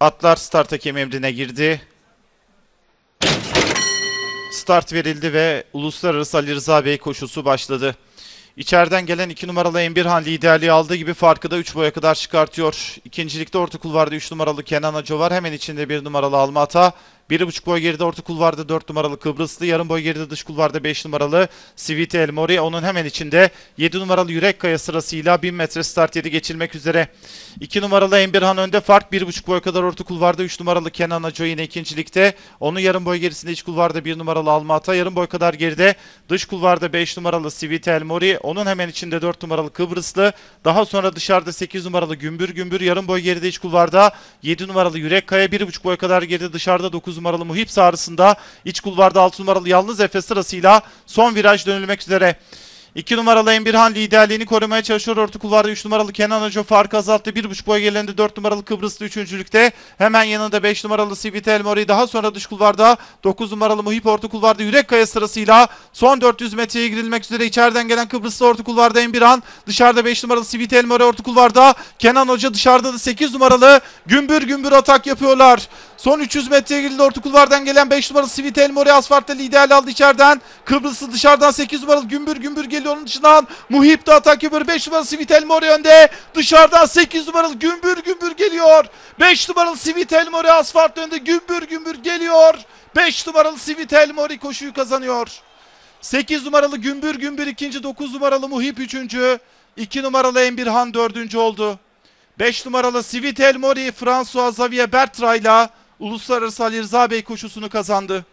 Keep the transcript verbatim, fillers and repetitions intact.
Atlar start hakem emrine girdi. Start verildi ve Uluslararası Ali Rıza Bey koşusu başladı. İçeriden gelen iki numaralı Emirhan liderliği aldığı gibi farkı da üç boya kadar çıkartıyor. İkincilikte orta kulvarda üç numaralı Kenan Hoca var. Hemen içinde bir numaralı Almata. bir buçuk boy geride orta kulvarda dört numaralı Kıbrıslı. Yarım boy geride dış kulvarda beş numaralı Sivite El Mori. Onun hemen içinde yedi numaralı Yürekkaya sırasıyla bin metre start yedi geçilmek üzere. iki numaralı Emirhan önde fark. bir buçuk boy kadar orta kulvarda üç numaralı Kenan Hoca yine ikincilikte. Onun yarım boy gerisinde iç kulvarda bir numaralı Almata. Yarım boy kadar geride dış kulvarda beş numaralı Sivite El Mori. Onun hemen içinde dört numaralı Kıbrıslı. Daha sonra dışarıda sekiz numaralı Gümbür Gümbür. Yarım boy geride iç kulvarda yedi numaralı Yürekkaya. bir buçuk boy kadar geride dışarıda dokuz numaralı Muhip sağrısında. İç kulvarda altı numaralı Yalnız Efe sırasıyla son viraj dönülmek üzere. iki numaralı Emirhan liderliğini korumaya çalışıyor. Orta kulvarda üç numaralı Kenan Hoca farkı azalttı. bir buçuk boy gerilerinde dört numaralı Kıbrıslı üçüncülükte. Hemen yanında beş numaralı Sivite El Mori. Daha sonra dış kulvarda dokuz numaralı Muhip orta kulvarda Yürekkaya sırasıyla son dört yüz metreye girilmek üzere. İçeriden gelen Kıbrıslı orta kulvarda Emirhan. Dışarıda beş numaralı Sivite El Mori orta kulvarda. Kenan Hoca dışarıda da sekiz numaralı Gümbür Gümbür atak yapıyorlar. Son üç yüz metreye girildi. Orta kulvardan gelen beş numaralı Sivite El Mori asfaltta liderliği aldı içeriden. Kıbrıslı dışarıdan sekiz numaralı Gümbür Gümbür geliyor. Onun dışından Muhip de atak yapıyor. beş numaralı Sivite El Mori önde. Dışarıdan sekiz numaralı Gümbür Gümbür geliyor. beş numaralı Sivite El Mori asfalt önde. Gümbür Gümbür geliyor. beş numaralı Sivite El Mori koşuyu kazanıyor. sekiz numaralı Gümbür Gümbür ikinci. dokuz numaralı Muhip üçüncü. iki numaralı Emirhan dördüncü oldu. beş numaralı Sivite El Mori François Xavier Bertra'yla Uluslararası Ali Rıza Bey koşusunu kazandı.